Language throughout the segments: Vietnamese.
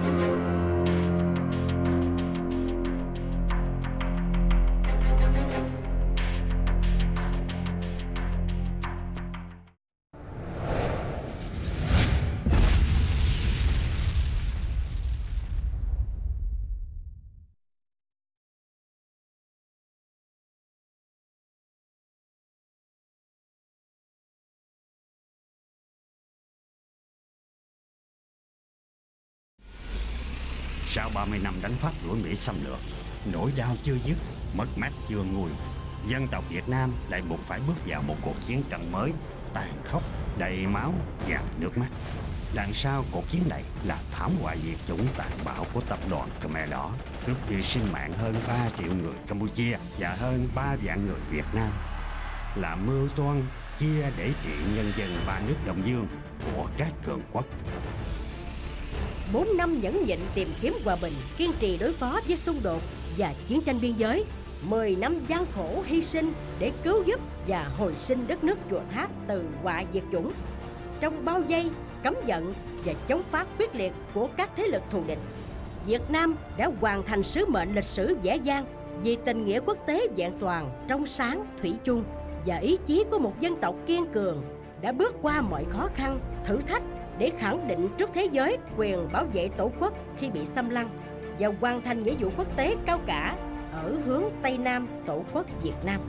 Sau 30 năm đánh Pháp đuổi Mỹ xâm lược, nỗi đau chưa dứt, mất mát chưa nguôi, dân tộc Việt Nam lại buộc phải bước vào một cuộc chiến tranh mới, tàn khốc, đầy máu và nước mắt. Đằng sau cuộc chiến này là thảm họa diệt chủng tàn bạo của tập đoàn Khmer Đỏ, cướp đi sinh mạng hơn 3 triệu người Campuchia và hơn 3 vạn người Việt Nam, là mưu toan chia để trị nhân dân ba nước Đông Dương của các cường quốc. 4 năm nhẫn nhịn tìm kiếm hòa bình, kiên trì đối phó với xung đột và chiến tranh biên giới, 10 năm gian khổ hy sinh để cứu giúp và hồi sinh đất nước Chùa Tháp từ họa diệt chủng. Trong bao vây, cấm vận và chống phá quyết liệt của các thế lực thù địch, Việt Nam đã hoàn thành sứ mệnh lịch sử vẻ vang vì tình nghĩa quốc tế vẹn toàn, trong sáng, thủy chung và ý chí của một dân tộc kiên cường đã bước qua mọi khó khăn, thử thách để khẳng định trước thế giới quyền bảo vệ Tổ quốc khi bị xâm lăng và hoàn thành nghĩa vụ quốc tế cao cả ở hướng Tây Nam Tổ quốc Việt Nam.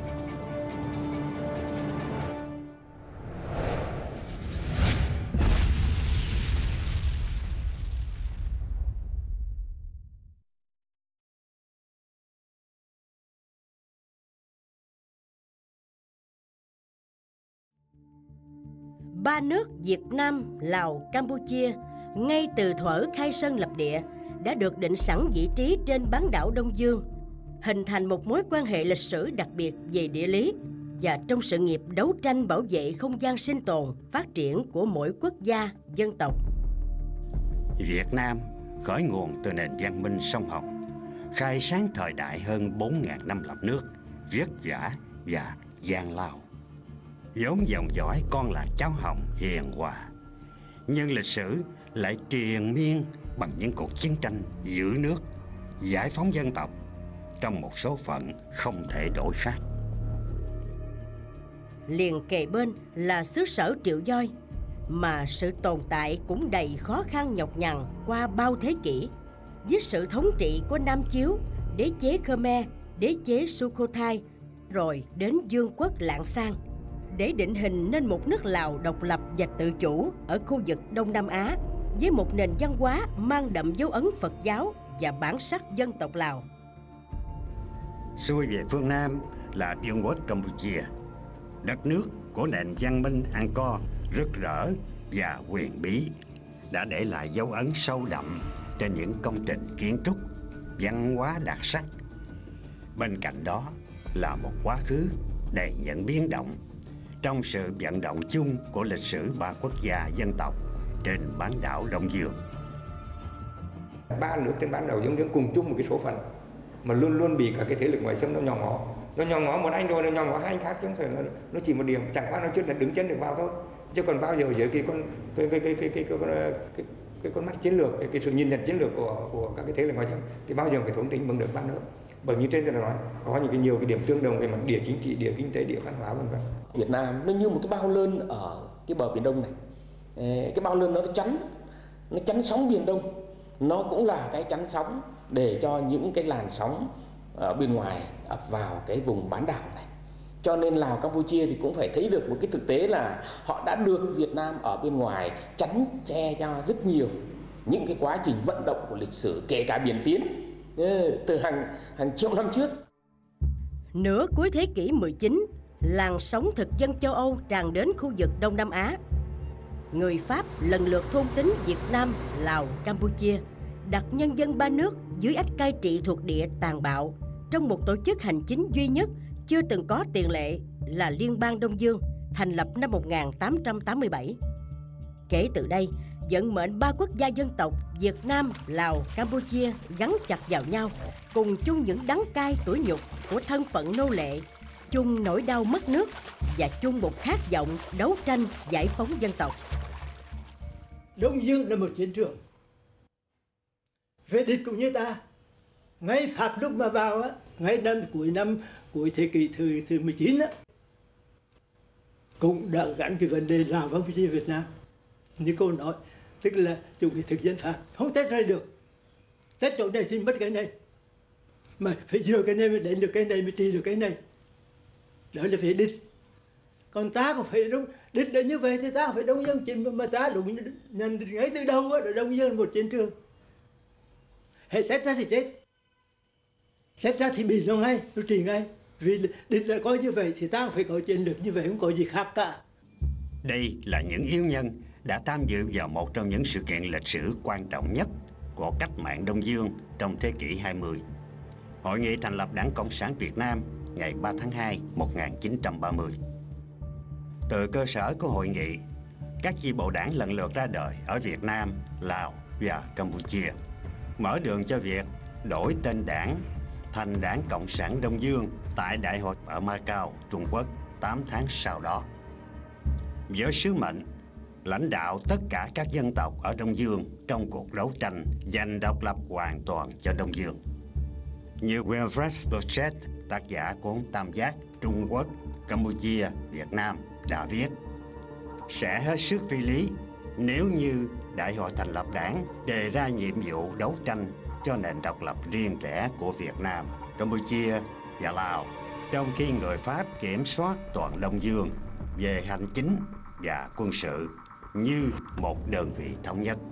Ba nước Việt Nam, Lào, Campuchia ngay từ thuở khai sơn lập địa đã được định sẵn vị trí trên bán đảo Đông Dương, hình thành một mối quan hệ lịch sử đặc biệt về địa lý và trong sự nghiệp đấu tranh bảo vệ không gian sinh tồn, phát triển của mỗi quốc gia, dân tộc. Việt Nam khởi nguồn từ nền văn minh sông Hồng, khai sáng thời đại hơn 4.000 năm lập nước, vất vả và gian lao. Vốn dòng dõi con là cháu Hồng hiền hòa, nhưng lịch sử lại triền miên bằng những cuộc chiến tranh giữ nước, giải phóng dân tộc trong một số phận không thể đổi khác. Liền kề bên là xứ sở Triệu Voi, mà sự tồn tại cũng đầy khó khăn nhọc nhằn qua bao thế kỷ, với sự thống trị của Nam Chiếu, đế chế Khmer, đế chế Sukhothai, rồi đến vương quốc Lạng Sang, để định hình nên một nước Lào độc lập và tự chủ ở khu vực Đông Nam Á, với một nền văn hóa mang đậm dấu ấn Phật giáo và bản sắc dân tộc Lào. Xuôi về phương Nam là vương quốc Campuchia, đất nước của nền văn minh Angkor rực rỡ và huyền bí, đã để lại dấu ấn sâu đậm trên những công trình kiến trúc, văn hóa đặc sắc. Bên cạnh đó là một quá khứ đầy những biến động trong sự vận động chung của lịch sử ba quốc gia dân tộc trên bán đảo Đông Dương. Ba nước trên bán đảo Đông Dương cùng chung một cái số phận mà luôn luôn bị các cái thế lực ngoại xâm nó nhòm ngó một anh rồi nó nhòm ngó hai anh khác, chứ không phải nó chỉ một điểm, chẳng qua nó chưa là đứng chân được vào thôi, chứ còn bao giờ dưới cái con mắt chiến lược, cái sự nhìn nhận chiến lược của các cái thế lực ngoại xâm thì bao giờ phải thốn tính bằng được ba nước. Bởi như trên tôi đã nói, có những nhiều cái điểm tương đồng về mặt địa chính trị, địa kinh tế, địa văn hóa v.v. Việt Nam nó như một cái bao lơn ở cái bờ biển Đông này. Cái bao lơn nó chắn sóng biển Đông, nó cũng là cái chắn sóng để cho những cái làn sóng ở bên ngoài ập vào cái vùng bán đảo này. Cho nên Lào, Campuchia thì cũng phải thấy được một cái thực tế là họ đã được Việt Nam ở bên ngoài chắn che cho rất nhiều những cái quá trình vận động của lịch sử, kể cả biển tiến từ hàng triệu năm trước. Nửa cuối thế kỷ 19, làn sóng thực dân châu Âu tràn đến khu vực Đông Nam Á. Người Pháp lần lượt thôn tính Việt Nam, Lào, Campuchia, đặt nhân dân ba nước dưới ách cai trị thuộc địa tàn bạo trong một tổ chức hành chính duy nhất chưa từng có tiền lệ là Liên bang Đông Dương, thành lập năm 1887. Kể từ đây, vận mệnh ba quốc gia dân tộc Việt Nam, Lào, Campuchia gắn chặt vào nhau, cùng chung những đắng cay tủi nhục của thân phận nô lệ, chung nỗi đau mất nước và chung một khát vọng đấu tranh giải phóng dân tộc. Đông Dương là một chiến trường, Về địch cũng như ta. Ngay Pháp lúc mà vào á, ngay cuối thế kỷ thứ 19 á, cũng đã gắn cái vấn đề Lào Campuchia Việt Nam. Như cô nói, tức là chủ nghĩa thực dân Pháp không tách ra được. Tách chỗ này thì mất cái này. Mà phải dựa cái này mới đến được cái này, mới trị được cái này. Đó là phải địch. Còn ta cũng phải đúng, địch đến như vậy thì ta phải đông dân chiến, mà ta đúng nhận ngay từ đầu đó, đông dân một chiến trường. Hệ tách ra thì chết. Tách ra thì bị nó ngay, nó trị ngay. Vì địch là coi như vậy thì ta phải có chiến lược như vậy, không có gì khác cả. Đây là những yếu nhân đã tham dự vào một trong những sự kiện lịch sử quan trọng nhất của cách mạng Đông Dương trong thế kỷ 20. Hội nghị thành lập Đảng Cộng sản Việt Nam ngày 3 tháng 2 1930. Từ cơ sở của hội nghị, các chi bộ đảng lần lượt ra đời ở Việt Nam, Lào và Campuchia, mở đường cho việc đổi tên đảng thành Đảng Cộng sản Đông Dương tại Đại hội ở Macau, Trung Quốc 8 tháng sau đó. Với sứ mệnh lãnh đạo tất cả các dân tộc ở Đông Dương trong cuộc đấu tranh giành độc lập hoàn toàn cho Đông Dương. Như Wilfred Burchett, tác giả cuốn Tam giác Trung Quốc, Campuchia, Việt Nam đã viết, sẽ hết sức phi lý nếu như Đại hội thành lập đảng đề ra nhiệm vụ đấu tranh cho nền độc lập riêng rẽ của Việt Nam, Campuchia và Lào, trong khi người Pháp kiểm soát toàn Đông Dương về hành chính và quân sự như một đơn vị thống nhất.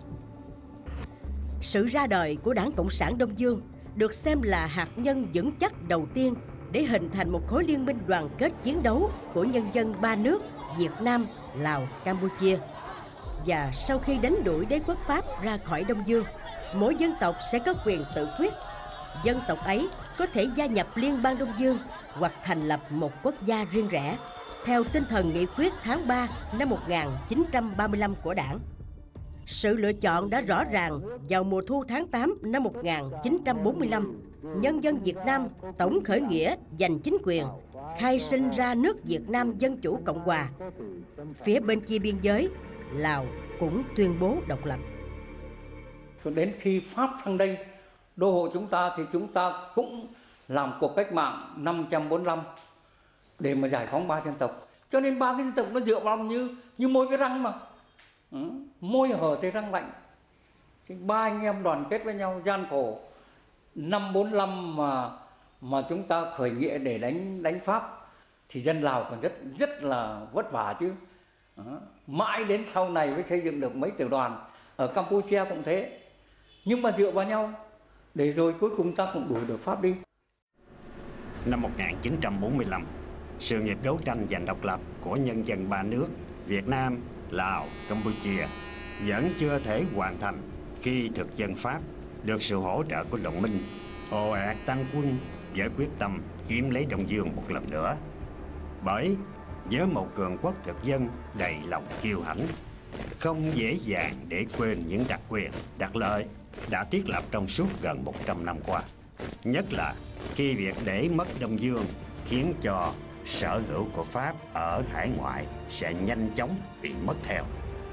Sự ra đời của Đảng Cộng sản Đông Dương được xem là hạt nhân vững chắc đầu tiên để hình thành một khối liên minh đoàn kết chiến đấu của nhân dân ba nước Việt Nam, Lào, Campuchia. Và sau khi đánh đuổi đế quốc Pháp ra khỏi Đông Dương, mỗi dân tộc sẽ có quyền tự quyết. Dân tộc ấy có thể gia nhập Liên bang Đông Dương hoặc thành lập một quốc gia riêng rẽ, theo tinh thần nghị quyết tháng 3 năm 1935 của Đảng. Sự lựa chọn đã rõ ràng vào mùa thu tháng 8 năm 1945. Nhân dân Việt Nam tổng khởi nghĩa giành chính quyền, khai sinh ra nước Việt Nam Dân Chủ Cộng Hòa. Phía bên kia biên giới, Lào cũng tuyên bố độc lập. Đến khi Pháp sang đây đô hộ chúng ta thì chúng ta cũng làm cuộc cách mạng năm 1945 để mà giải phóng ba dân tộc. Cho nên ba cái dân tộc nó dựa vào như môi với răng mà. Môi hở thấy răng lạnh. Ba anh em đoàn kết với nhau gian khổ. Năm 45 mà chúng ta khởi nghĩa để đánh Pháp thì dân Lào còn rất là vất vả chứ. Mãi đến sau này mới xây dựng được mấy tiểu đoàn. Ở Campuchia cũng thế. Nhưng mà dựa vào nhau để rồi cuối cùng ta cũng đuổi được Pháp đi. Năm 1945, sự nghiệp đấu tranh giành độc lập của nhân dân ba nước Việt Nam, Lào, Campuchia vẫn chưa thể hoàn thành khi thực dân Pháp được sự hỗ trợ của đồng minh ồ ạt tăng quân với quyết tâm chiếm lấy Đông Dương một lần nữa. Bởi với một cường quốc thực dân đầy lòng kiêu hãnh, không dễ dàng để quên những đặc quyền, đặc lợi đã thiết lập trong suốt gần 100 năm qua. Nhất là khi việc để mất Đông Dương khiến cho sở hữu của Pháp ở hải ngoại sẽ nhanh chóng bị mất theo.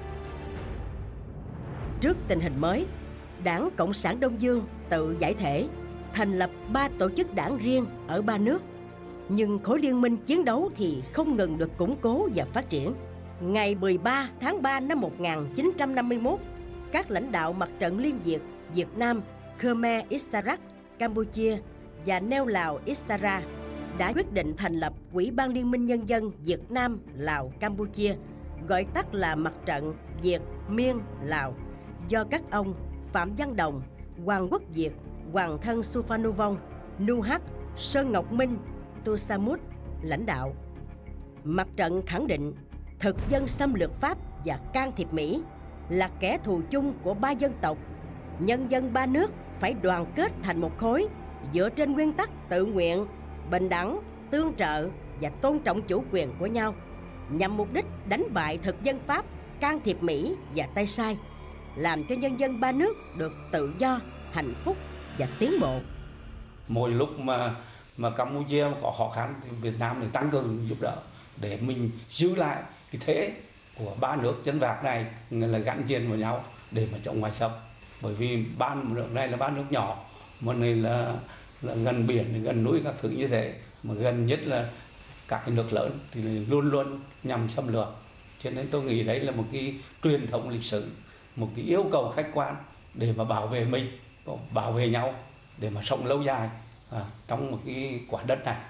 Trước tình hình mới, Đảng Cộng sản Đông Dương tự giải thể, thành lập 3 tổ chức đảng riêng ở ba nước. Nhưng khối liên minh chiến đấu thì không ngừng được củng cố và phát triển. Ngày 13 tháng 3 năm 1951, các lãnh đạo Mặt trận Liên Việt Việt Nam, Khmer Issarak, Campuchia và Neo Lào Issara đã quyết định thành lập Ủy ban Liên minh Nhân dân Việt Nam, Lào, Campuchia, gọi tắt là Mặt trận Việt Miên Lào, do các ông Phạm Văn Đồng, Hoàng Quốc Việt, Hoàng thân Suphanuvong, Nu Hắc, Sơn Ngọc Minh, Tu Samut lãnh đạo. Mặt trận khẳng định thực dân xâm lược Pháp và can thiệp Mỹ là kẻ thù chung của ba dân tộc. Nhân dân ba nước phải đoàn kết thành một khối dựa trên nguyên tắc tự nguyện, bình đẳng, tương trợ và tôn trọng chủ quyền của nhau, nhằm mục đích đánh bại thực dân Pháp, can thiệp Mỹ và tay sai, làm cho nhân dân ba nước được tự do, hạnh phúc và tiến bộ. Mỗi lúc mà Campuchia có khó khăn thì Việt Nam thì tăng cường giúp đỡ để mình giữ lại cái thế của ba nước chân vạc này là gắn liền với nhau để mà chống ngoại xâm. bởi vì ba nước này là ba nước nhỏ, một này là gần biển, gần núi các thứ như thế, mà gần nhất là các cái nước lớn thì luôn luôn nhằm xâm lược. Cho nên tôi nghĩ đấy là một cái truyền thống lịch sử, một cái yêu cầu khách quan để mà bảo vệ mình, bảo vệ nhau, để mà sống lâu dài trong một cái quả đất này.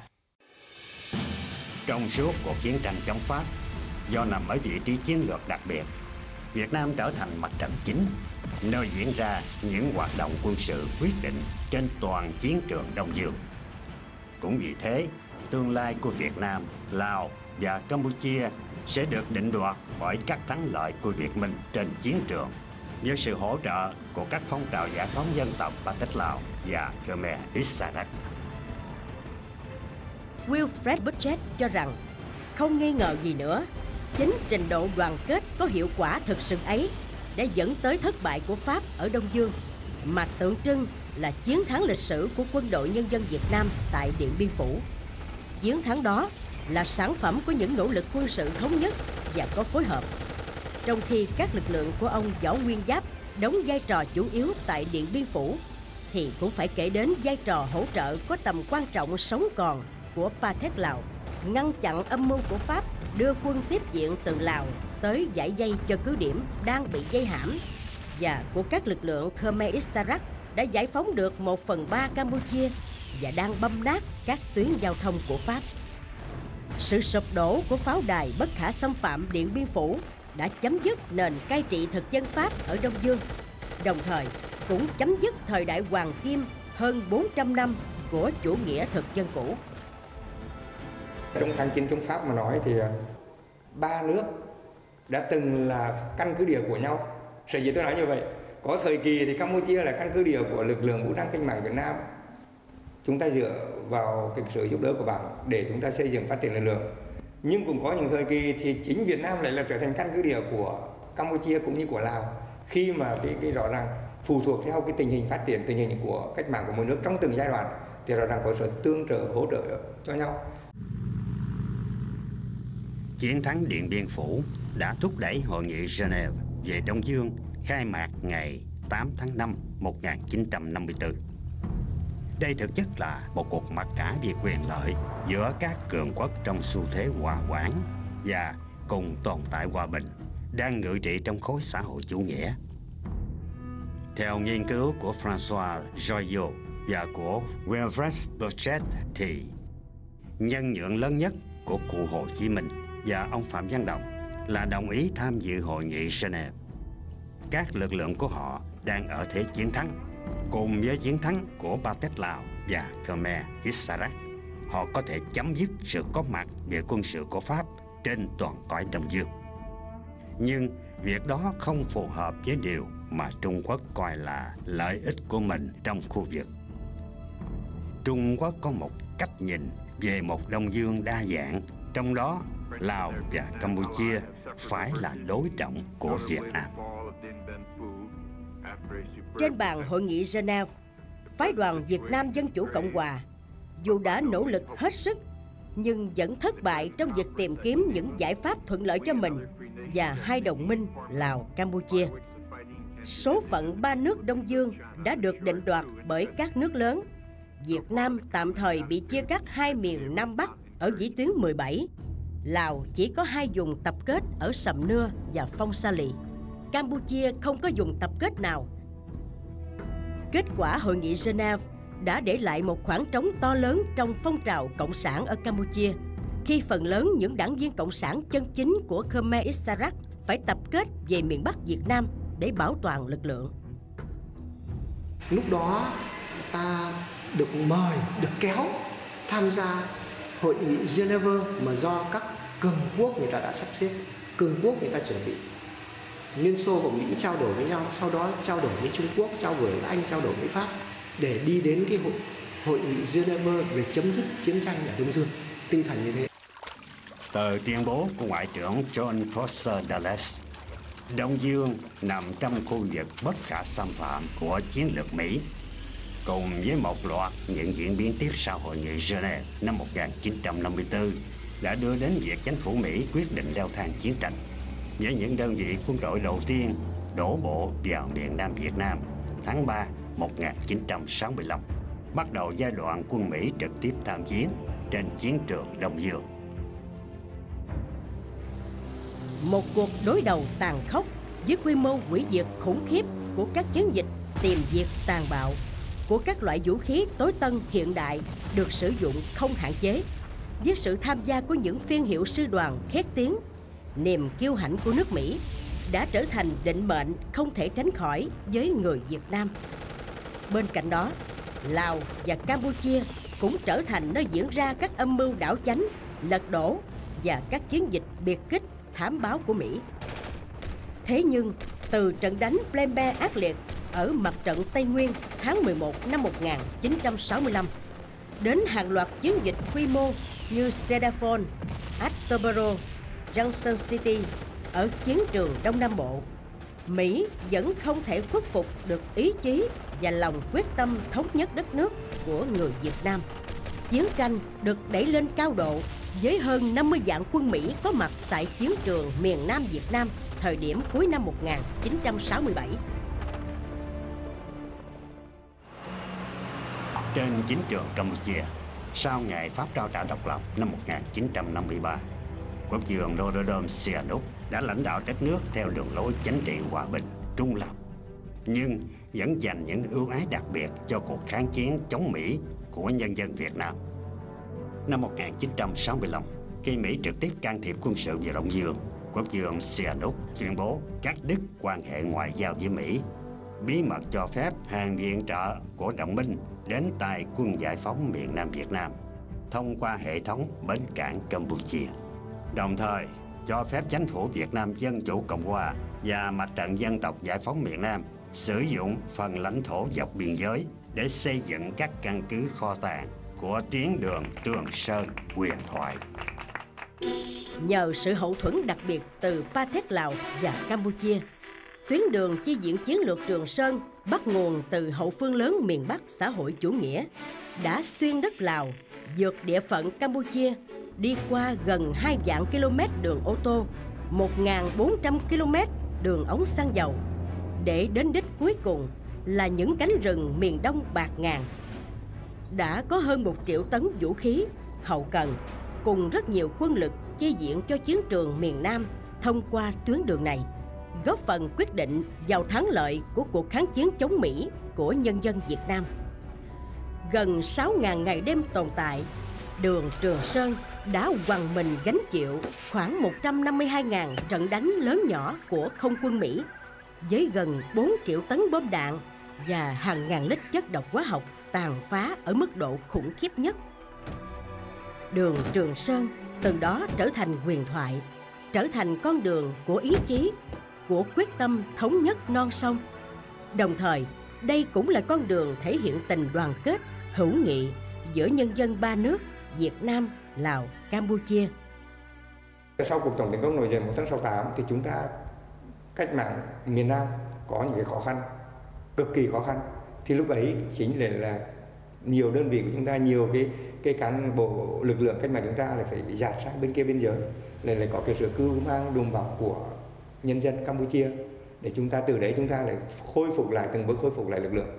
Trong suốt cuộc chiến tranh chống Pháp, do nằm ở vị trí chiến lược đặc biệt, Việt Nam trở thành mặt trận chính, nơi diễn ra những hoạt động quân sự quyết định trên toàn chiến trường Đông Dương. Cũng vì thế, tương lai của Việt Nam, Lào và Campuchia sẽ được định đoạt bởi các thắng lợi của Việt Minh trên chiến trường, với sự hỗ trợ của các phong trào giải phóng dân tộc Pathet Lao và Khmer Issarak. Wilfred Budget cho rằng không nghi ngờ gì nữa, chính trình độ đoàn kết có hiệu quả thực sự ấy đã dẫn tới thất bại của Pháp ở Đông Dương, mà tượng trưng là chiến thắng lịch sử của Quân đội Nhân dân Việt Nam tại Điện Biên Phủ. Chiến thắng đó là sản phẩm của những nỗ lực quân sự thống nhất và có phối hợp. Trong khi các lực lượng của ông Võ Nguyên Giáp đóng vai trò chủ yếu tại Điện Biên Phủ, thì cũng phải kể đến vai trò hỗ trợ có tầm quan trọng sống còn của Pathet Lào, ngăn chặn âm mưu của Pháp đưa quân tiếp viện từ Lào tới giải vây cho cứ điểm đang bị vây hãm, và của các lực lượng Khmer Issarak đã giải phóng được 1/3 Campuchia và đang băm nát các tuyến giao thông của Pháp. Sự sụp đổ của pháo đài bất khả xâm phạm Điện Biên Phủ đã chấm dứt nền cai trị thực dân Pháp ở Đông Dương, đồng thời cũng chấm dứt thời đại hoàng kim hơn 400 năm của chủ nghĩa thực dân cũ. Trong kháng chiến chống Pháp mà nói thì ba nước đã từng là căn cứ địa của nhau. Sở dĩ tôi nói như vậy, có thời kỳ thì Campuchia là căn cứ địa của lực lượng vũ trang cách mạng Việt Nam. Chúng ta dựa vào cái sự giúp đỡ của bạn để chúng ta xây dựng phát triển lực lượng. Nhưng cũng có những thời kỳ thì chính Việt Nam lại là trở thành căn cứ địa của Campuchia cũng như của Lào, khi mà cái rõ ràng phụ thuộc theo cái tình hình phát triển, tình hình của cách mạng của mỗi nước trong từng giai đoạn thì rõ ràng có sự tương trợ hỗ trợ cho nhau. Chiến thắng Điện Biên Phủ đã thúc đẩy Hội nghị Geneva về Đông Dương khai mạc ngày 8 tháng 5 1954. Đây thực chất là một cuộc mặc cả về quyền lợi giữa các cường quốc trong xu thế hòa quản và cùng tồn tại hòa bình đang ngự trị trong khối xã hội chủ nghĩa. Theo nghiên cứu của François Joyaux và của Wilfred Budget thì nhân nhượng lớn nhất của cụ Hồ Chí Minh và ông Phạm Văn Đồng là đồng ý tham dự Hội nghị Geneva. Các lực lượng của họ đang ở thế chiến thắng. Cùng với chiến thắng của Pathet Lao và Khmer Issarak, họ có thể chấm dứt sự có mặt về quân sự của Pháp trên toàn cõi Đông Dương. Nhưng việc đó không phù hợp với điều mà Trung Quốc coi là lợi ích của mình trong khu vực. Trung Quốc có một cách nhìn về một Đông Dương đa dạng, trong đó Lào và Campuchia phải là đối trọng của Việt Nam. Trên bàn Hội nghị Geneva, phái đoàn Việt Nam Dân Chủ Cộng Hòa dù đã nỗ lực hết sức nhưng vẫn thất bại trong việc tìm kiếm những giải pháp thuận lợi cho mình và hai đồng minh Lào, Campuchia. Số phận ba nước Đông Dương đã được định đoạt bởi các nước lớn. Việt Nam tạm thời bị chia cắt hai miền Nam Bắc ở vĩ tuyến 17. Lào chỉ có hai vùng tập kết ở Sầm Nưa và Phong Sa Lì. Campuchia không có vùng tập kết nào. Kết quả Hội nghị Geneva đã để lại một khoảng trống to lớn trong phong trào Cộng sản ở Campuchia, khi phần lớn những đảng viên Cộng sản chân chính của Khmer Issarak phải tập kết về miền Bắc Việt Nam để bảo toàn lực lượng. Lúc đó ta được mời, được kéo tham gia Hội nghị Geneva mà do các cường quốc người ta đã sắp xếp, cường quốc người ta chuẩn bị. Liên Xô và Mỹ trao đổi với nhau, sau đó trao đổi với Trung Quốc, trao đổi với Anh, trao đổi với Pháp để đi đến cái hội nghị Geneva về chấm dứt chiến tranh ở Đông Dương. Tinh thần như thế. Tờ tuyên bố của Ngoại trưởng John Foster Dulles, Đông Dương nằm trong khu vực bất khả xâm phạm của chiến lược Mỹ, cùng với một loạt những diễn biến tiếp sau Hội nghị Geneva năm 1954 đã đưa đến việc chính phủ Mỹ quyết định leo thang chiến tranh, với những đơn vị quân đội đầu tiên đổ bộ vào miền Nam Việt Nam tháng 3 1965, bắt đầu giai đoạn quân Mỹ trực tiếp tham chiến trên chiến trường Đông Dương. Một cuộc đối đầu tàn khốc với quy mô hủy diệt khủng khiếp của các chiến dịch tìm diệt tàn bạo, của các loại vũ khí tối tân hiện đại được sử dụng không hạn chế, với sự tham gia của những phiên hiệu sư đoàn khét tiếng, niềm kiêu hãnh của nước Mỹ đã trở thành định mệnh không thể tránh khỏi với người Việt Nam. Bên cạnh đó, Lào và Campuchia cũng trở thành nơi diễn ra các âm mưu đảo chánh, lật đổ và các chiến dịch biệt kích thám báo của Mỹ. Thế nhưng, từ trận đánh Plembe ác liệt ở mặt trận Tây Nguyên tháng 11 năm 1965, đến hàng loạt chiến dịch quy mô như Sedafone, Attleboro, Junction City ở chiến trường Đông Nam Bộ, Mỹ vẫn không thể khuất phục được ý chí và lòng quyết tâm thống nhất đất nước của người Việt Nam. Chiến tranh được đẩy lên cao độ với hơn 50 vạn quân Mỹ có mặt tại chiến trường miền Nam Việt Nam thời điểm cuối năm 1967. Trên chiến trường Campuchia, sau ngày Pháp trao trả độc lập năm 1953, Quốc vương Norodom Sihanouk đã lãnh đạo đất nước theo đường lối chính trị hòa bình, trung lập, nhưng vẫn dành những ưu ái đặc biệt cho cuộc kháng chiến chống Mỹ của nhân dân Việt Nam. Năm 1965, khi Mỹ trực tiếp can thiệp quân sự vào Đông Dương, Quốc vương Sihanouk tuyên bố cắt đứt quan hệ ngoại giao với Mỹ, bí mật cho phép hàng viện trợ của đồng minh đến tay quân giải phóng miền Nam Việt Nam thông qua hệ thống bến cảng Campuchia, đồng thời cho phép chính phủ Việt Nam Dân Chủ Cộng Hòa và Mặt trận Dân tộc Giải phóng miền Nam sử dụng phần lãnh thổ dọc biên giới để xây dựng các căn cứ kho tàng của tuyến đường Trường Sơn huyền thoại. Nhờ sự hậu thuẫn đặc biệt từ Pathet Lào và Campuchia, tuyến đường chi viện chiến lược Trường Sơn bắt nguồn từ hậu phương lớn miền Bắc xã hội chủ nghĩa, đã xuyên đất Lào, vượt địa phận Campuchia, đi qua gần 2 vạn km đường ô tô, 1.400 km đường ống xăng dầu, để đến đích cuối cùng là những cánh rừng miền Đông bạt ngàn. Đã có hơn 1 triệu tấn vũ khí, hậu cần cùng rất nhiều quân lực chi viện cho chiến trường miền Nam thông qua tuyến đường này, góp phần quyết định vào thắng lợi của cuộc kháng chiến chống Mỹ của nhân dân Việt Nam. Gần 6.000 ngày đêm tồn tại, đường Trường Sơn đã quằn mình gánh chịu khoảng 152.000 trận đánh lớn nhỏ của không quân Mỹ, với gần 4 triệu tấn bom đạn và hàng ngàn lít chất độc hóa học tàn phá ở mức độ khủng khiếp nhất. Đường Trường Sơn từ đó trở thành huyền thoại, trở thành con đường của ý chí, của quyết tâm thống nhất non sông. Đồng thời, đây cũng là con đường thể hiện tình đoàn kết, hữu nghị giữa nhân dân ba nước Việt Nam, Lào, Campuchia. Sau cuộc tổng tiến công nổi dậy 1 tháng 68 thì chúng ta cách mạng miền Nam có những cái khó khăn, cực kỳ khó khăn. Thì lúc ấy chính là nhiều đơn vị của chúng ta, nhiều cái cán bộ lực lượng cách mạng chúng ta lại phải bị dạt sang bên kia biên giới, lại có cái sự cưu mang đùm bọc của nhân dân Campuchia, để chúng ta từ đấy chúng ta lại khôi phục lại, từng bước khôi phục lại lực lượng.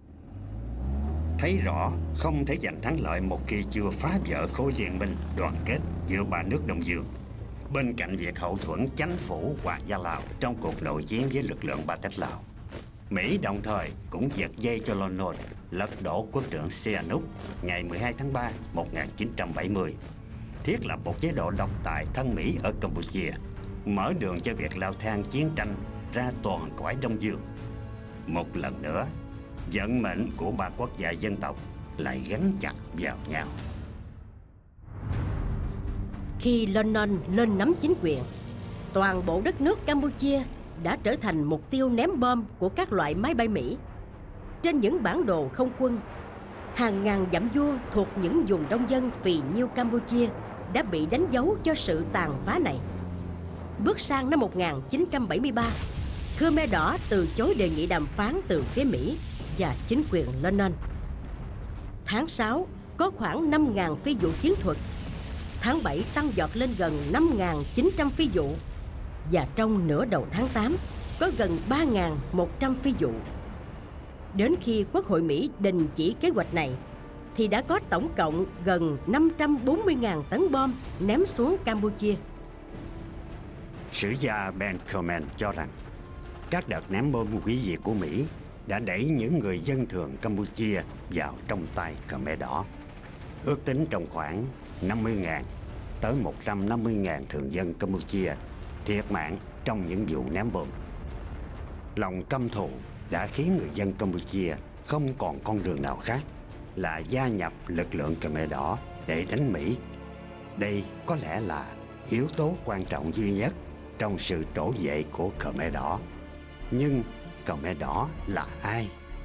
Thấy rõ không thể giành thắng lợi một khi chưa phá vỡ khối liên minh đoàn kết giữa ba nước Đông Dương. Bên cạnh việc hậu thuẫn chính phủ Hoàng gia Lào trong cuộc nội chiến với lực lượng Pathet Lào, Mỹ đồng thời cũng giật dây cho Lon Nol lật đổ quốc trưởng Sihanouk ngày 12 tháng 3 1970, thiết lập một chế độ độc tài thân Mỹ ở Campuchia, mở đường cho việc leo thang chiến tranh ra toàn cõi Đông Dương. Một lần nữa, vận mệnh của ba quốc gia dân tộc lại gắn chặt vào nhau. Khi Lon Nol lên nắm chính quyền, toàn bộ đất nước Campuchia đã trở thành mục tiêu ném bom của các loại máy bay Mỹ. Trên những bản đồ không quân, hàng ngàn dặm vuông thuộc những vùng đông dân phì nhiêu Campuchia đã bị đánh dấu cho sự tàn phá này. Bước sang năm 1973, Khmer Đỏ từ chối đề nghị đàm phán từ phía Mỹ và chính quyền Lon Nol. Tháng 6 có khoảng 5.000 phi vụ chiến thuật, tháng 7 tăng vọt lên gần 5.900 phi vụ, và trong nửa đầu tháng 8 có gần 3.100 phi vụ. Đến khi Quốc hội Mỹ đình chỉ kế hoạch này, thì đã có tổng cộng gần 540.000 tấn bom ném xuống Campuchia. Sử gia Ben Kerman cho rằng các đợt ném bom hủy diệt của Mỹ đã đẩy những người dân thường Campuchia vào trong tay Khmer Đỏ. Ước tính trong khoảng 50.000 tới 150.000 thường dân Campuchia thiệt mạng trong những vụ ném bom. Lòng căm thù đã khiến người dân Campuchia không còn con đường nào khác là gia nhập lực lượng Khmer Đỏ để đánh Mỹ. Đây có lẽ là yếu tố quan trọng duy nhất trong sự trỗi dậy của Khmer Đỏ. Nhưng Khmer Đỏ là ai?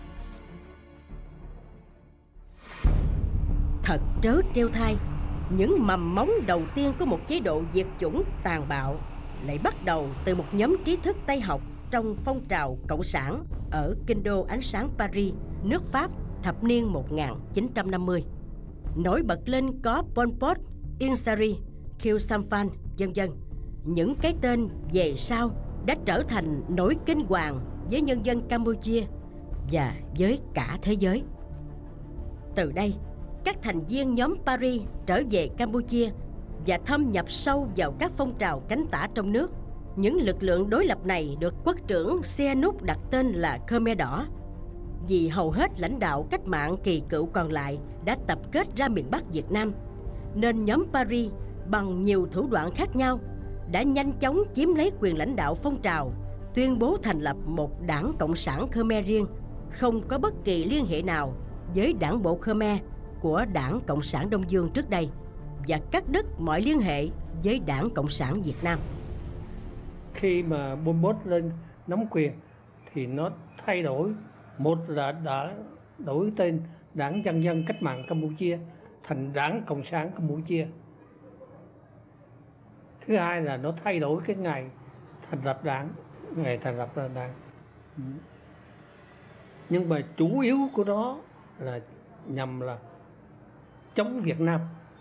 Thật trớ trêu thay, những mầm móng đầu tiên của một chế độ diệt chủng tàn bạo lại bắt đầu từ một nhóm trí thức Tây học trong phong trào Cộng sản ở kinh đô ánh sáng Paris, nước Pháp, thập niên 1950. Nổi bật lên có Pol Pot, Ieng Sary, Khieu Samphan, vân vân. Những cái tên về sau đã trở thành nỗi kinh hoàng với nhân dân Campuchia và với cả thế giới. Từ đây, các thành viên nhóm Paris trở về Campuchia và thâm nhập sâu vào các phong trào cánh tả trong nước. Những lực lượng đối lập này được quốc trưởng Sihanouk đặt tên là Khmer Đỏ, vì hầu hết lãnh đạo cách mạng kỳ cựu còn lại đã tập kết ra miền Bắc Việt Nam, nên nhóm Paris bằng nhiều thủ đoạn khác nhau đã nhanh chóng chiếm lấy quyền lãnh đạo phong trào, tuyên bố thành lập một đảng Cộng sản Khmer riêng, không có bất kỳ liên hệ nào với đảng bộ Khmer của đảng Cộng sản Đông Dương trước đây, và cắt đứt mọi liên hệ với đảng Cộng sản Việt Nam. Khi mà Pol Pot lên nắm quyền thì nó thay đổi, một là đã đổi tên Đảng Nhân dân Cách mạng Campuchia thành Đảng Cộng sản Campuchia. Thứ hai là nó thay đổi cái ngày thành lập đảng, nhưng mà chủ yếu của nó là nhằm là chống Việt Nam.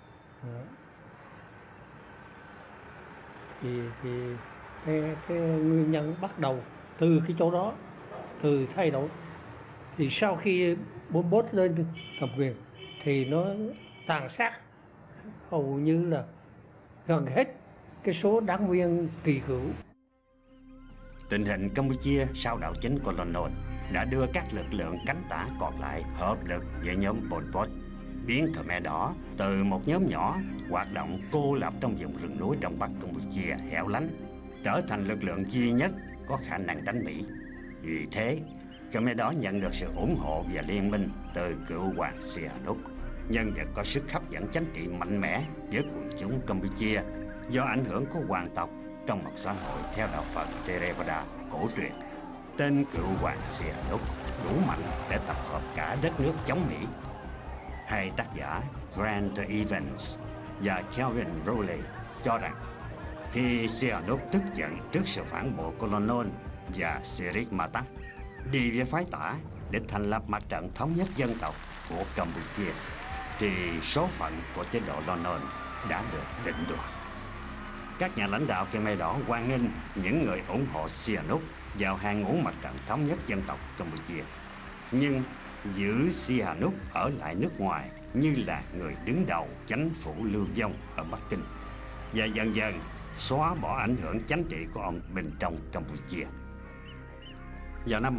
Thì cái nguyên nhân bắt đầu từ cái chỗ đó, từ thay đổi. Thì sau khi Pol Pot lên cầm quyền thì nó tàn sát hầu như là gần hết cái số đảng viên kỳ cựu. Tình hình Campuchia sau đảo chính colonial đã đưa các lực lượng cánh tả còn lại hợp lực với nhóm Pol Pot, biến Khmer Đỏ từ một nhóm nhỏ hoạt động cô lập trong vùng rừng núi Đông Bắc Campuchia hẻo lánh trở thành lực lượng duy nhất có khả năng đánh Mỹ. Vì thế, Khmer Đỏ nhận được sự ủng hộ và liên minh từ cựu hoàng Sihanouk, nhân vật có sức hấp dẫn chính trị mạnh mẽ với quần chúng Campuchia do ảnh hưởng của hoàng tộc trong một xã hội theo đạo Phật Theravada cổ truyền. Tên cựu hoàng Sihanouk đủ mạnh để tập hợp cả đất nước chống Mỹ. Hai tác giả Grant Evans và Kelvin Rowley cho rằng khi Sihanouk tức giận trước sự phản bội colonial và Sirik Matak đi với phái tả để thành lập mặt trận thống nhất dân tộc của Campuchia, thì số phận của chế độ colonial đã được định đoạt. Các nhà lãnh đạo Khmer Đỏ hoan nghênh những người ủng hộ Sihanouk vào hàng ngũ mặt trận thống nhất dân tộc Campuchia, nhưng giữ Sihanouk ở lại nước ngoài như là người đứng đầu chính phủ lưu vong ở Bắc Kinh, và dần dần xóa bỏ ảnh hưởng chính trị của ông bên trong Campuchia. Vào năm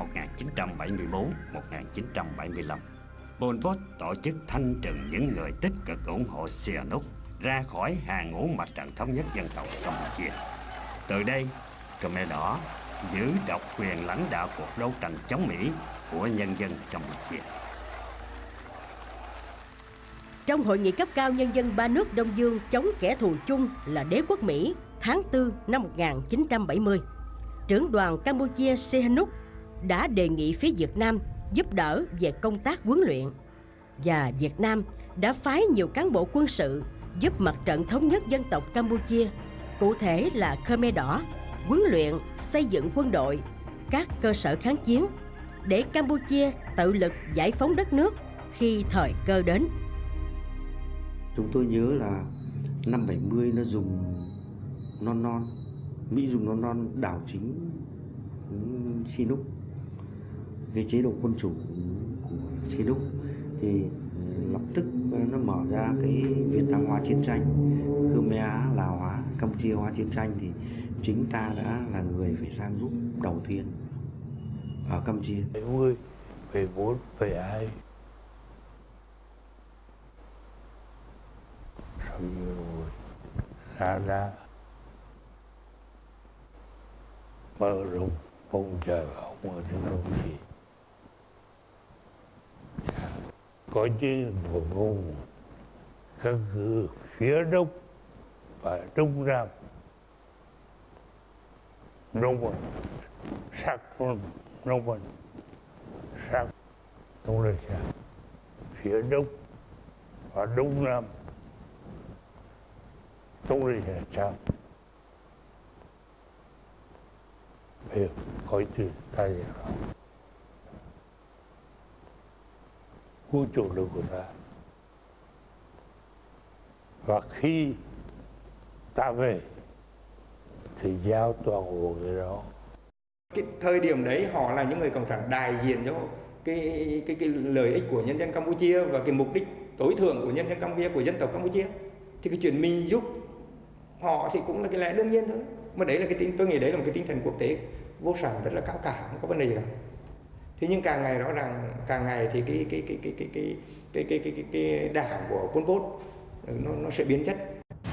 1974-1975, Pol Pot tổ chức thanh trừng những người tích cực ủng hộ Sihanouk ra khỏi hàng ngũ mặt trận thống nhất dân tộc Campuchia. Từ đây, Khmer Đỏ giữ độc quyền lãnh đạo cuộc đấu tranh chống Mỹ của nhân dân Campuchia. Trong hội nghị cấp cao nhân dân ba nước Đông Dương chống kẻ thù chung là đế quốc Mỹ tháng 4 năm 1970, trưởng đoàn Campuchia Sihanouk đã đề nghị phía Việt Nam giúp đỡ về công tác huấn luyện, và Việt Nam đã phái nhiều cán bộ quân sự giúp mặt trận thống nhất dân tộc Campuchia, cụ thể là Khmer Đỏ, huấn luyện, xây dựng quân đội, các cơ sở kháng chiến để Campuchia tự lực giải phóng đất nước khi thời cơ đến. Chúng tôi nhớ là năm 70 nó dùng Mỹ dùng non đảo chính Sihanouk. cái chế độ quân chủ của Sihanouk thì lập tức nó mở ra cái Việt Nam hóa chiến tranh, Khmer Á, Lào hóa, Campuchia hóa chiến tranh, thì chính ta đã là người phải sang giúp đầu tiên ở Campuchia. 70, 74, 72 xong rồi ra mở rộng phong trào học ở trên Campuchia. Có chứ một vùng căn cứ phía đông và đông nam, đông bắc sát đông bắc sát đông là sao? Phía đông và đông nam, đông là sao? Bây có chứ ta vậy đó. Vũ trụ lực của ta. Và khi ta về thì giao toàn bộ cái đó. Cái thời điểm đấy họ là những người cộng sản đại diện cho cái lợi ích của nhân dân Campuchia và cái mục đích tối thượng của nhân dân Campuchia, của dân tộc Campuchia. Thì cái chuyện mình giúp họ thì cũng là cái lẽ đương nhiên thôi. Mà đấy là cái tôi nghĩ đấy là một cái tinh thần quốc tế vô sản rất là cao cả, không có vấn đề gì cả. Thế nhưng càng ngày rõ ràng càng ngày thì cái đảng của Pol Pot nó sẽ biến chất.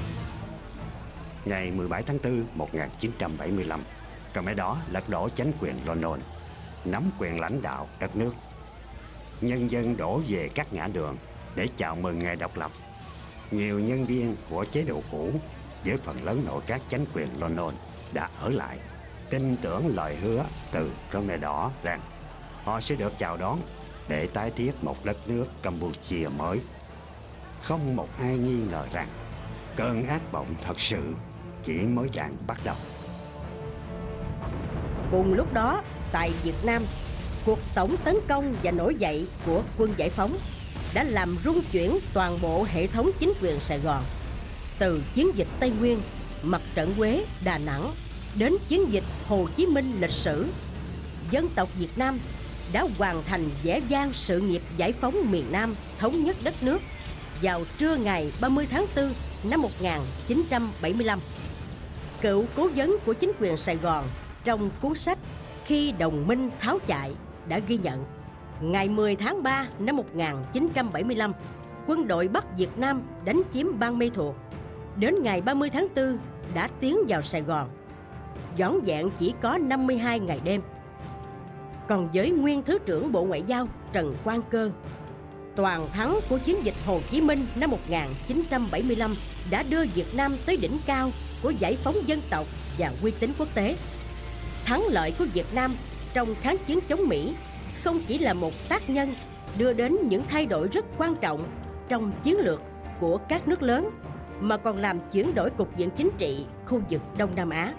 Ngày 17 tháng 4 1975, Khmer Đỏ lật đổ chính quyền Lon Nol, nắm quyền lãnh đạo đất nước. Nhân dân đổ về các ngã đường để chào mừng ngày độc lập. Nhiều nhân viên của chế độ cũ với phần lớn nội các chính quyền Lon Nol đã ở lại, tin tưởng lời hứa từ Khmer Đỏ rằng họ sẽ được chào đón để tái thiết một đất nước Campuchia mới. Không một ai nghi ngờ rằng cơn ác mộng thật sự chỉ mới đang bắt đầu. Cùng lúc đó, tại Việt Nam, cuộc tổng tấn công và nổi dậy của quân giải phóng đã làm rung chuyển toàn bộ hệ thống chính quyền Sài Gòn. Từ chiến dịch Tây Nguyên, mặt trận Huế, Đà Nẵng đến chiến dịch Hồ Chí Minh lịch sử, dân tộc Việt Nam đã hoàn thành vẻ vang sự nghiệp giải phóng miền Nam, thống nhất đất nước vào trưa ngày 30 tháng 4 năm 1975. Cựu cố vấn của chính quyền Sài Gòn trong cuốn sách Khi Đồng Minh Tháo Chạy đã ghi nhận, ngày 10 tháng 3 năm 1975, quân đội Bắc Việt Nam đánh chiếm Ban Mê Thuột. Đến ngày 30 tháng 4 đã tiến vào Sài Gòn, vỏn vẹn chỉ có 52 ngày đêm. Còn với nguyên Thứ trưởng Bộ Ngoại giao Trần Quang Cơ, toàn thắng của chiến dịch Hồ Chí Minh năm 1975 đã đưa Việt Nam tới đỉnh cao của giải phóng dân tộc và uy tín quốc tế. Thắng lợi của Việt Nam trong kháng chiến chống Mỹ không chỉ là một tác nhân đưa đến những thay đổi rất quan trọng trong chiến lược của các nước lớn, mà còn làm chuyển đổi cục diện chính trị khu vực Đông Nam Á.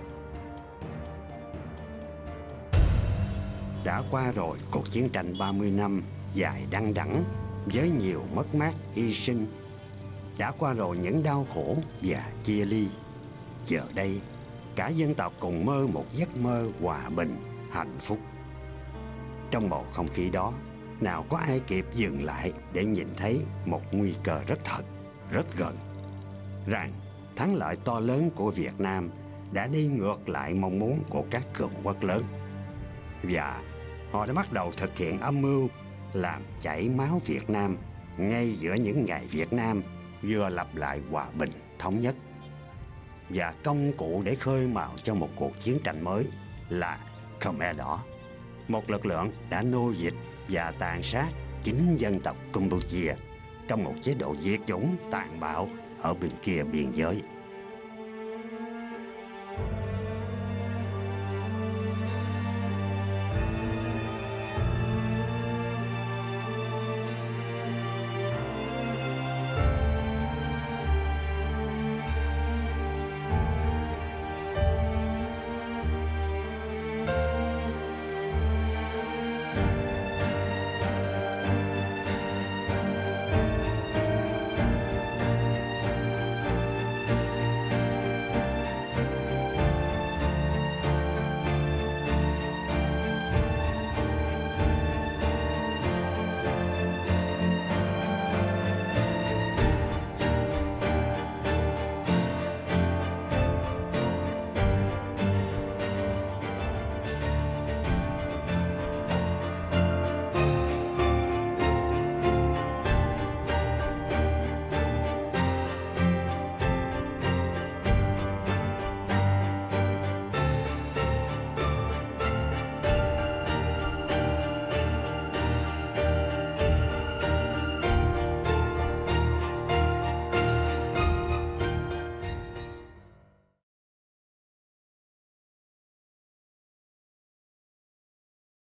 Đã qua rồi cuộc chiến tranh 30 năm dài đăng đẳng với nhiều mất mát hy sinh. Đã qua rồi những đau khổ và chia ly. Giờ đây, cả dân tộc cùng mơ một giấc mơ hòa bình, hạnh phúc. Trong bầu không khí đó, nào có ai kịp dừng lại để nhìn thấy một nguy cơ rất thật, rất gần, rằng thắng lợi to lớn của Việt Nam đã đi ngược lại mong muốn của các cường quốc lớn. Và họ đã bắt đầu thực hiện âm mưu làm chảy máu Việt Nam ngay giữa những ngày Việt Nam vừa lập lại hòa bình thống nhất. Và công cụ để khơi mào cho một cuộc chiến tranh mới là Khmer Đỏ, một lực lượng đã nô dịch và tàn sát chính dân tộc Campuchia trong một chế độ diệt chủng tàn bạo ở bên kia biên giới.